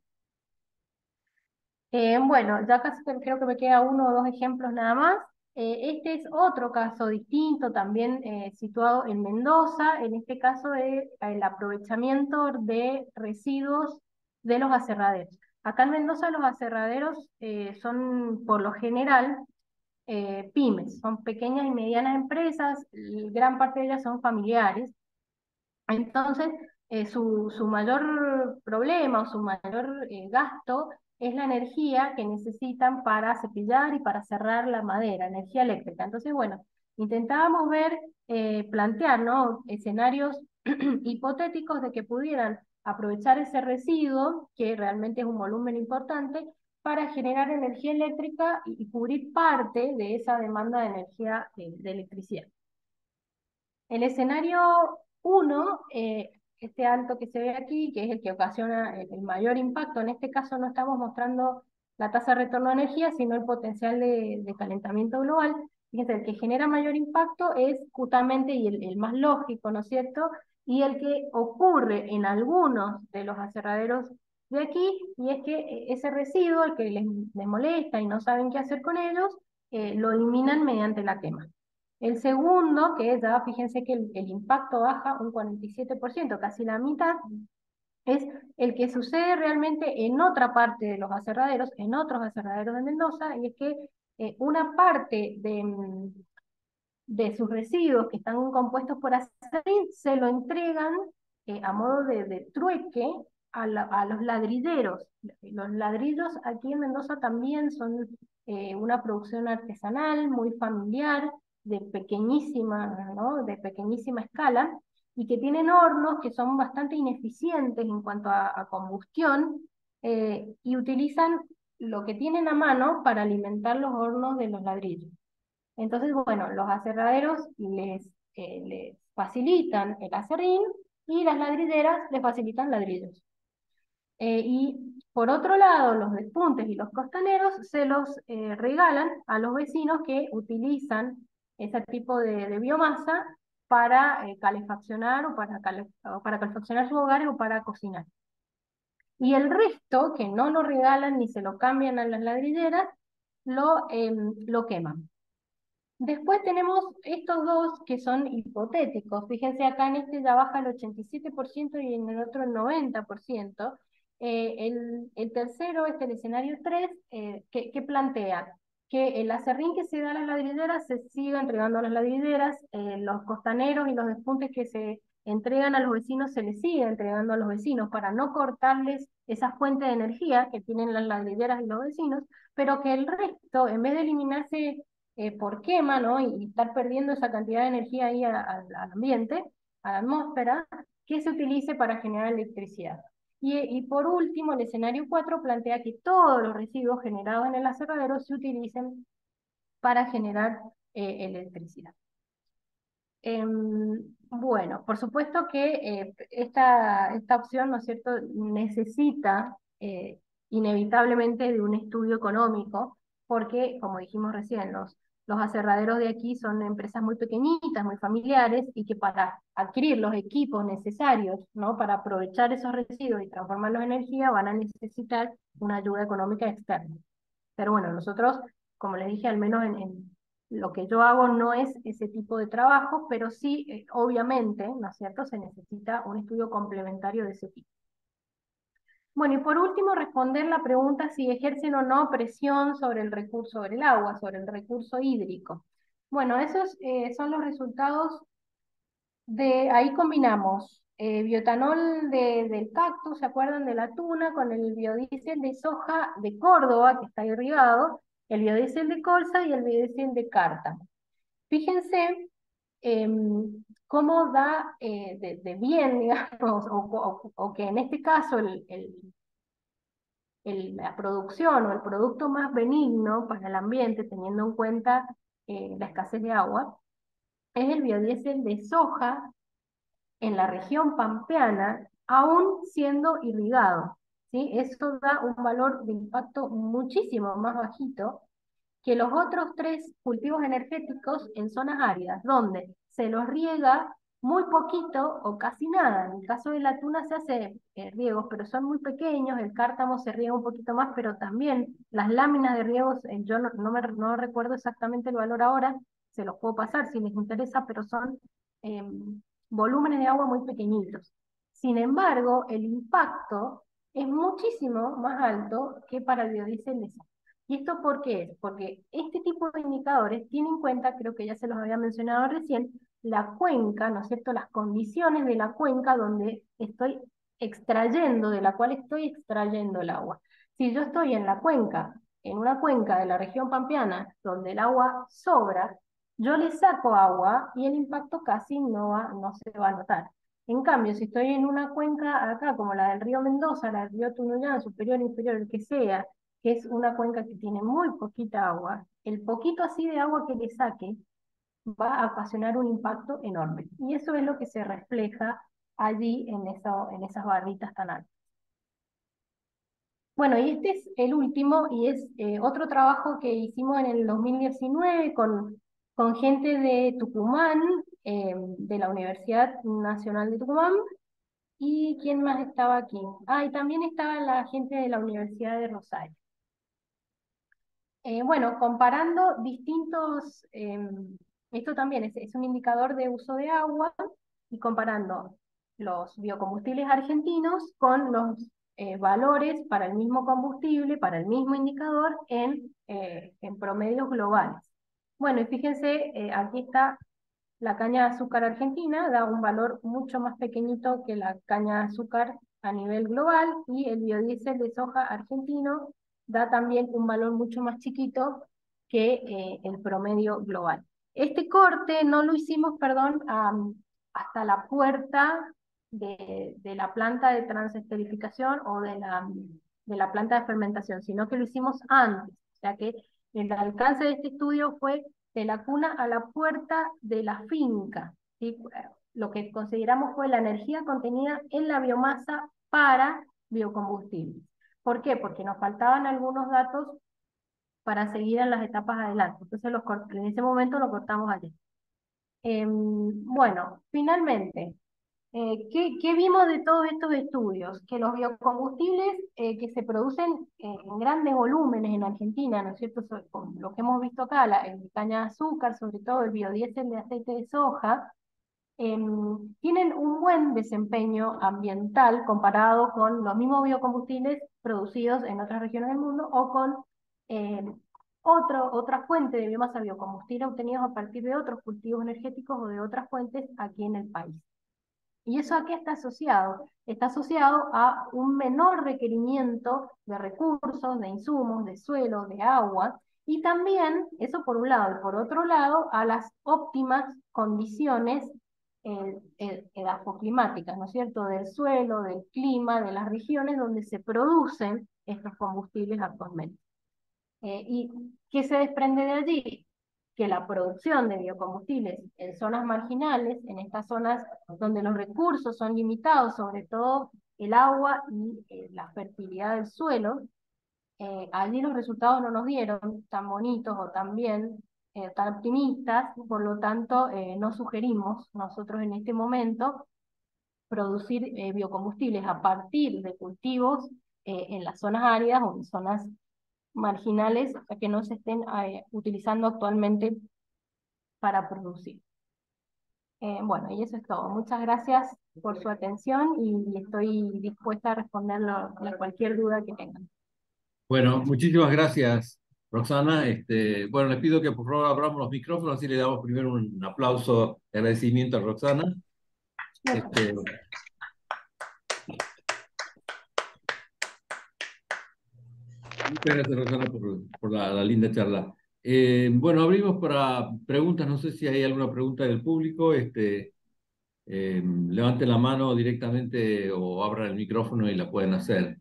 Bueno, ya casi creo que me queda uno o dos ejemplos nada más. Este es otro caso distinto, también situado en Mendoza, en este caso el aprovechamiento de residuos de los aserraderos. Acá en Mendoza los aserraderos son por lo general pymes, son pequeñas y medianas empresas, gran parte de ellas son familiares. Entonces, su mayor problema o su mayor gasto es la energía que necesitan para cepillar y para cerrar la madera, energía eléctrica. Entonces, bueno, intentábamos plantear, ¿no?, escenarios hipotéticos de que pudieran aprovechar ese residuo, que realmente es un volumen importante, para generar energía eléctrica y cubrir parte de esa demanda de energía de electricidad. El escenario 1, este alto que se ve aquí, que es el que ocasiona el mayor impacto, en este caso no estamos mostrando la tasa de retorno de energía, sino el potencial de calentamiento global. Fíjense, el que genera mayor impacto es justamente, y el más lógico, ¿no es cierto?, y el que ocurre en algunos de los aserraderos de aquí, y es que ese residuo, el que les molesta y no saben qué hacer con ellos, lo eliminan mediante la quema. El segundo, que ya fíjense que el impacto baja un 47%, casi la mitad, es el que sucede realmente en otra parte de los aserraderos, en otros aserraderos de Mendoza, y es que una parte de sus residuos que están compuestos por acerrín se lo entregan a modo de trueque a los ladrilleros. Los ladrillos aquí en Mendoza también son una producción artesanal muy familiar, ¿no?, de pequeñísima escala, y que tienen hornos que son bastante ineficientes en cuanto a combustión, y utilizan lo que tienen a mano para alimentar los hornos de los ladrillos. Entonces, bueno, los aserraderos les facilitan el aserrín, y las ladrilleras les facilitan ladrillos. Y por otro lado, los despuntes y los costaneros se los regalan a los vecinos que utilizan ese tipo de biomasa para calefaccionar o para calefaccionar sus hogares o para cocinar. Y el resto, que no lo regalan ni se lo cambian a las ladrilleras, lo queman. Después tenemos estos dos que son hipotéticos. Fíjense, acá en este ya baja el 87% y en el otro el 90%. El tercero, el escenario 3, ¿qué plantea? Que el aserrín que se da a las ladrilleras se siga entregando a las ladrilleras, los costaneros y los despuntes que se entregan a los vecinos se les sigue entregando a los vecinos para no cortarles esa fuente de energía que tienen las ladrilleras y los vecinos, pero que el resto, en vez de eliminarse por quema, ¿no? Y estar perdiendo esa cantidad de energía ahí al ambiente, a la atmósfera, que se utilice para generar electricidad. Y por último, el escenario 4 plantea que todos los residuos generados en el aserradero se utilicen para generar electricidad. Bueno, por supuesto que esta opción, ¿no es cierto?, necesita inevitablemente de un estudio económico, porque, como dijimos recién, los aserraderos de aquí son empresas muy pequeñitas, muy familiares, y que para adquirir los equipos necesarios, ¿no?, para aprovechar esos residuos y transformarlos en energía, van a necesitar una ayuda económica externa. Pero bueno, nosotros, como les dije, al menos en lo que yo hago no es ese tipo de trabajo, pero sí, obviamente, ¿no es cierto?, se necesita un estudio complementario de ese tipo. Bueno, y por último, responder la pregunta si ejercen o no presión sobre el recurso, sobre el agua, sobre el recurso hídrico. Bueno, esos son los resultados ahí combinamos bioetanol del cactus, ¿se acuerdan? De la tuna, con el biodiesel de soja de Córdoba, que está irrigado, el biodiesel de colza y el biodiesel de cártamo. Fíjense cómo da de bien, digamos, o que en este caso la producción o el producto más benigno para el ambiente, teniendo en cuenta la escasez de agua, es el biodiesel de soja en la región pampeana, aún siendo irrigado, ¿sí? Eso da un valor de impacto muchísimo más bajito que los otros tres cultivos energéticos en zonas áridas, donde se los riega muy poquito o casi nada. En el caso de la tuna se hace riegos, pero son muy pequeños, el cártamo se riega un poquito más, pero también las láminas de riegos, yo no recuerdo exactamente el valor ahora, se los puedo pasar si les interesa, pero son volúmenes de agua muy pequeñitos. Sin embargo, el impacto es muchísimo más alto que para el biodiesel de soja. ¿Y esto por qué es? Porque este tipo de indicadores tiene en cuenta, creo que ya se los había mencionado recién, la cuenca, ¿no es cierto?, las condiciones de la cuenca donde estoy extrayendo, de la cual estoy extrayendo el agua. Si yo estoy en la cuenca, en una cuenca de la región pampeana, donde el agua sobra, yo le saco agua y el impacto casi no se va a notar. En cambio, si estoy en una cuenca acá, como la del río Mendoza, la del río Tunuyán, superior, inferior, el que sea, que es una cuenca que tiene muy poquita agua, el poquito así de agua que le saque va a ocasionar un impacto enorme. Y eso es lo que se refleja allí en esas barritas tan altas. Bueno, y este es el último, y es otro trabajo que hicimos en el 2019 con gente de Tucumán, de la Universidad Nacional de Tucumán. ¿Y quién más estaba aquí? Ah, y también estaba la gente de la Universidad de Rosario. Bueno, comparando distintos, esto también es un indicador de uso de agua, y comparando los biocombustibles argentinos con los valores para el mismo combustible, para el mismo indicador en promedios globales. Bueno, y fíjense, aquí está la caña de azúcar argentina, da un valor mucho más pequeñito que la caña de azúcar a nivel global, y el biodiesel de soja argentino da también un valor mucho más chiquito que el promedio global. Este corte no lo hicimos, perdón, hasta la puerta de la planta de transesterificación o de la planta de fermentación, sino que lo hicimos antes. O sea que el alcance de este estudio fue de la cuna a la puerta de la finca, ¿sí? Lo que consideramos fue la energía contenida en la biomasa para biocombustibles. ¿Por qué? Porque nos faltaban algunos datos para seguir en las etapas adelante. Entonces en ese momento lo cortamos allí. Bueno, finalmente, ¿qué vimos de todos estos estudios? Que los biocombustibles que se producen en grandes volúmenes en Argentina, ¿no es cierto? Con lo que hemos visto acá, el caña de azúcar, sobre todo el biodiesel de aceite de soja, tienen un buen desempeño ambiental comparado con los mismos biocombustibles producidos en otras regiones del mundo o con em, otra fuente de biomasa biocombustible obtenidos a partir de otros cultivos energéticos o de otras fuentes aquí en el país. ¿Y eso a qué está asociado? Está asociado a un menor requerimiento de recursos, de insumos, de suelo, de agua, y también, eso por un lado, y por otro lado, a las óptimas condiciones edafoclimáticas, ¿no es cierto?, del suelo, del clima, de las regiones donde se producen estos combustibles actualmente. ¿Y qué se desprende de allí? Que la producción de biocombustibles en zonas marginales, en estas zonas donde los recursos son limitados, sobre todo el agua y la fertilidad del suelo, allí los resultados no nos dieron tan bonitos o tan bien, tan optimistas, por lo tanto no sugerimos nosotros en este momento producir biocombustibles a partir de cultivos en las zonas áridas o en zonas marginales que no se estén utilizando actualmente para producir. Bueno, y eso es todo. Muchas gracias por su atención y estoy dispuesta a responder cualquier duda que tengan. Bueno, muchísimas gracias, Roxana. Bueno, les pido que por favor abramos los micrófonos, así le damos primero un aplauso de agradecimiento a Roxana. Este, Muchas gracias, Roxana, por la linda charla. Bueno, abrimos para preguntas. No sé si hay alguna pregunta del público. Levanten la mano directamente o abran el micrófono y la pueden hacer.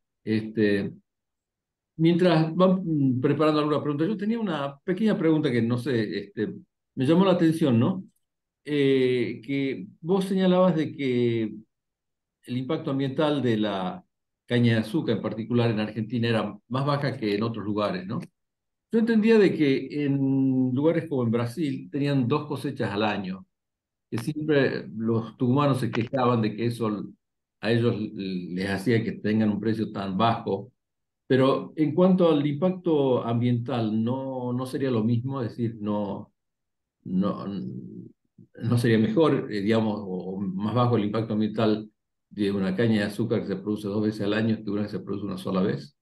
Mientras van preparando alguna pregunta, yo tenía una pequeña pregunta que no sé, me llamó la atención, ¿no? Que vos señalabas de que el impacto ambiental de la caña de azúcar, en particular en Argentina, era más baja que en otros lugares, ¿no? Yo entendía de que en lugares como en Brasil tenían 2 cosechas al año, que siempre los tucumanos se quejaban de que eso a ellos les hacía que tengan un precio tan bajo. Pero en cuanto al impacto ambiental, ¿no sería lo mismo? Es decir, no, no sería mejor, digamos, o más bajo el impacto ambiental de una caña de azúcar que se produce 2 veces al año que una que se produce una sola vez.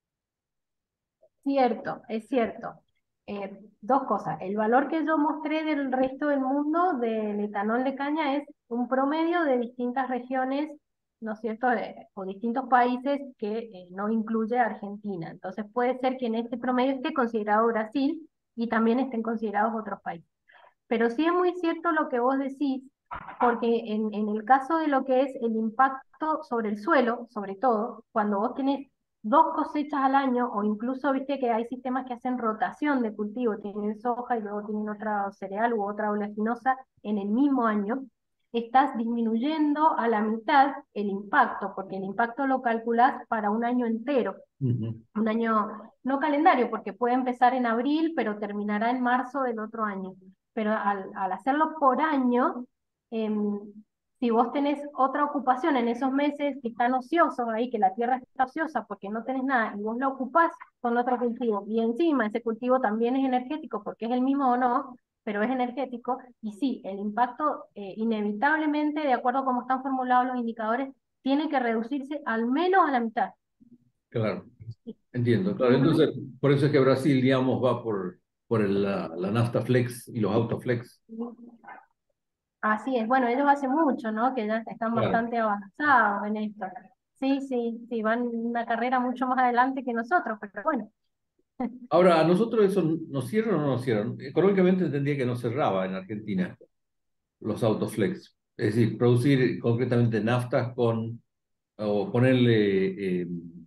Cierto, es cierto. Dos cosas. El valor que yo mostré del resto del mundo del etanol de caña es un promedio de distintas regiones, ¿no es cierto?, o distintos países que no incluye Argentina. Entonces puede ser que en este promedio esté considerado Brasil y también estén considerados otros países. Pero sí es muy cierto lo que vos decís, porque en el caso de lo que es el impacto sobre el suelo, sobre todo, cuando vos tenés 2 cosechas al año, o incluso viste que hay sistemas que hacen rotación de cultivo, tienen soja y luego tienen otra cereal u otra oleaginosa en el mismo año, estás disminuyendo a la mitad el impacto, porque el impacto lo calculás para un año entero, un año no calendario, porque puede empezar en abril, pero terminará en marzo del otro año. Pero al hacerlo por año, em, si vos tenés otra ocupación en esos meses que están ociosos ahí, que la tierra está ociosa porque no tenés nada, y vos la ocupás con otro cultivo, y encima ese cultivo también es energético, porque es el mismo o no, pero es energético, y sí, el impacto inevitablemente, de acuerdo a cómo están formulados los indicadores, tiene que reducirse al menos a la mitad. Claro, entiendo. Claro, Ujú. entonces, por eso es que Brasil, digamos, va por la nafta flex y los autoflex. Así es, bueno, ellos hace mucho, ¿no? Que ya están Claro. bastante avanzados en esto. Sí, sí, sí, van una carrera mucho más adelante que nosotros, pero bueno. Ahora, ¿a nosotros eso nos cierran o no nos cierran? Económicamente entendía que no cerraba en Argentina los autoflex. Es decir, producir concretamente naftas o ponerle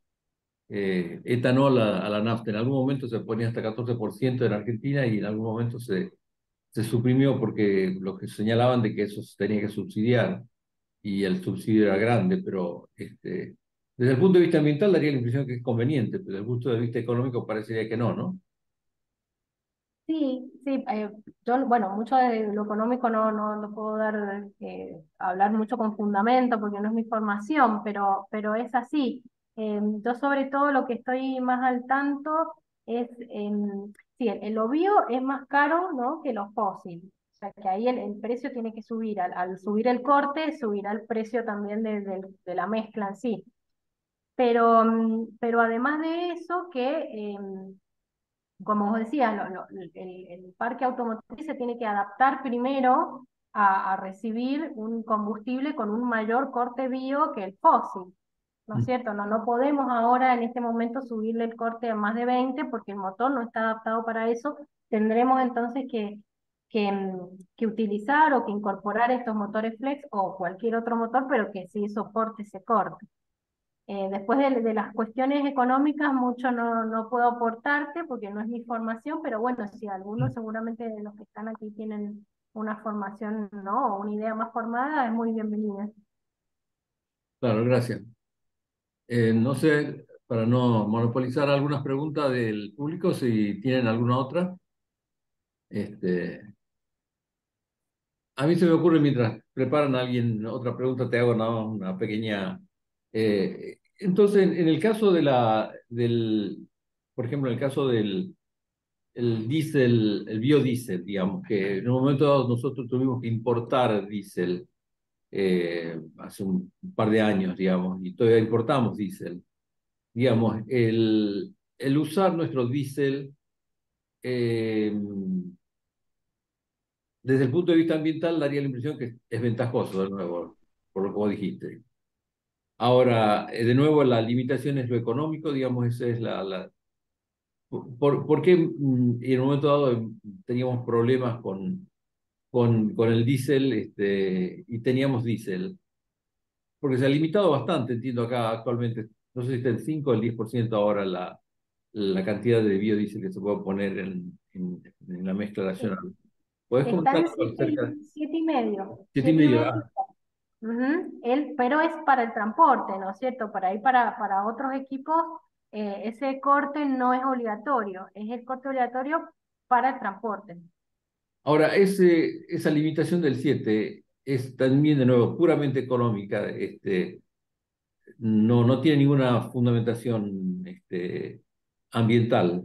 etanol a la nafta. En algún momento se ponía hasta 14% en Argentina y en algún momento se suprimió porque los que señalaban de que eso se tenía que subsidiar y el subsidio era grande, pero desde el punto de vista ambiental daría la impresión que es conveniente, pero desde el punto de vista económico parecería que no, ¿no? Sí, sí, yo, bueno, mucho de lo económico no puedo dar, hablar mucho con fundamento porque no es mi formación, pero es así. Yo sobre todo lo que estoy más al tanto es, sí, el obvio es más caro, ¿no?, que los fósiles. O sea, que ahí el precio tiene que subir. Al subir el corte, subirá el precio también de la mezcla en sí. Pero además de eso, como vos decías, el parque automotriz se tiene que adaptar primero a recibir un combustible con un mayor corte bio que el fósil, ¿no es cierto? No podemos ahora en este momento subirle el corte a más de 20 porque el motor no está adaptado para eso. Tendremos entonces que utilizar o que incorporar estos motores flex o cualquier otro motor, pero que sí soporte ese corte. Después de las cuestiones económicas, mucho no puedo aportarte porque no es mi formación, pero bueno, si algunos seguramente de los que están aquí tienen una formación, ¿no?, o una idea más formada, es muy bienvenida. Claro, gracias. No sé, para no monopolizar algunas preguntas del público, si tienen alguna otra. Este, a mí se me ocurre mientras preparan a alguien otra pregunta, te hago una pequeña... entonces, en el caso por ejemplo, en el caso del el diésel, el biodiesel, digamos, que en un momento dado nosotros tuvimos que importar diésel hace un par de años, digamos, y todavía importamos diésel. Digamos, el usar nuestro diésel eh, desde el punto de vista ambiental daría la impresión que es ventajoso, de nuevo, por lo que vos dijiste. Ahora, de nuevo, la limitación es lo económico, digamos, esa es ¿por qué en un momento dado teníamos problemas con el diésel y teníamos diésel? Porque se ha limitado bastante, entiendo acá actualmente, no sé si está el 5 o el 10% ahora la cantidad de biodiesel que se puede poner en la mezcla nacional. ¿Puedes Está comentar en algo acerca de 7,5, 7,5? 7,5. Ujú. Pero es para el transporte, ¿no es cierto? Para ir para otros equipos, ese corte no es obligatorio, es el corte obligatorio para el transporte. Ahora, esa limitación del 7 es también, de nuevo, puramente económica. No tiene ninguna fundamentación ambiental.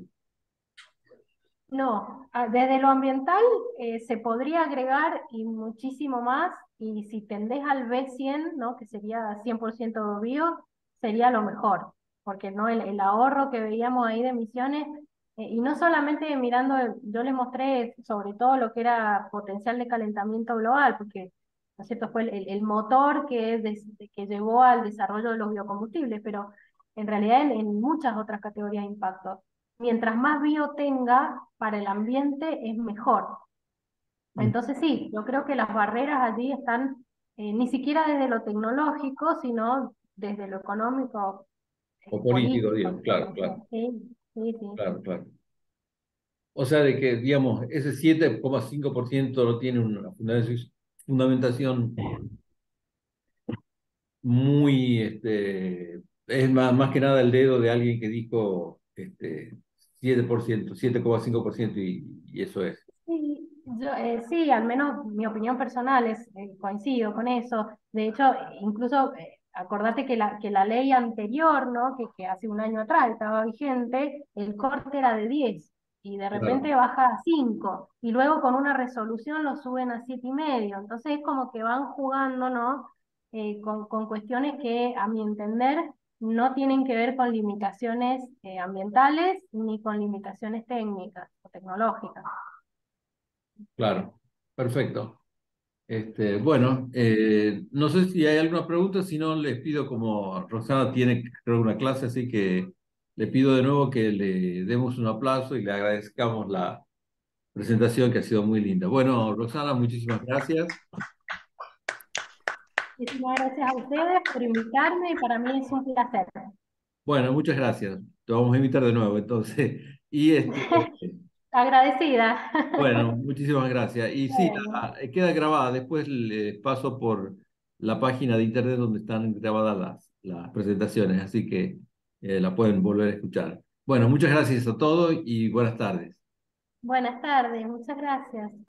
No, desde lo ambiental se podría agregar y muchísimo más, y si tendés al B100, ¿no?, que sería 100% bio, sería lo mejor, porque no el ahorro que veíamos ahí de emisiones, y no solamente mirando, yo les mostré sobre todo lo que era potencial de calentamiento global, porque, ¿no es cierto?, fue el motor que llevó al desarrollo de los biocombustibles, pero en realidad en muchas otras categorías de impacto. Mientras más bio tenga para el ambiente es mejor. Entonces sí, yo creo que las barreras allí están, ni siquiera desde lo tecnológico, sino desde lo económico, O político, político, digo, claro, claro, digamos. Sí, sí, sí. claro, claro. O sea, de que, digamos, ese 7,5% no tiene una fundamentación muy, es más que nada el dedo de alguien que dijo 7%, 7,5% y eso es. Sí, sí, al menos mi opinión personal es, coincido con eso. De hecho, incluso acordate que la ley anterior, ¿no?, que hace un año atrás estaba vigente, el corte era de 10 y de Claro, repente baja a 5 y luego con una resolución lo suben a 7,5. Entonces es como que van jugando, ¿no?, con cuestiones que a mi entender no tienen que ver con limitaciones ambientales ni con limitaciones técnicas o tecnológicas. claro, perfecto. Bueno, no sé si hay alguna pregunta, si no les pido, como Rosana tiene creo una clase, así que le pido de nuevo que le demos un aplauso y le agradezcamos la presentación que ha sido muy linda. Bueno, Rosana, muchísimas gracias. Muchísimas gracias a ustedes por invitarme y para mí es un placer. Bueno, muchas gracias. Te vamos a invitar de nuevo, entonces. Y Agradecida. bueno, muchísimas gracias. Y sí, Bueno, queda grabada. Después les paso por la página de internet donde están grabadas las presentaciones, así que la pueden volver a escuchar. Bueno, muchas gracias a todos y buenas tardes. Buenas tardes, muchas gracias.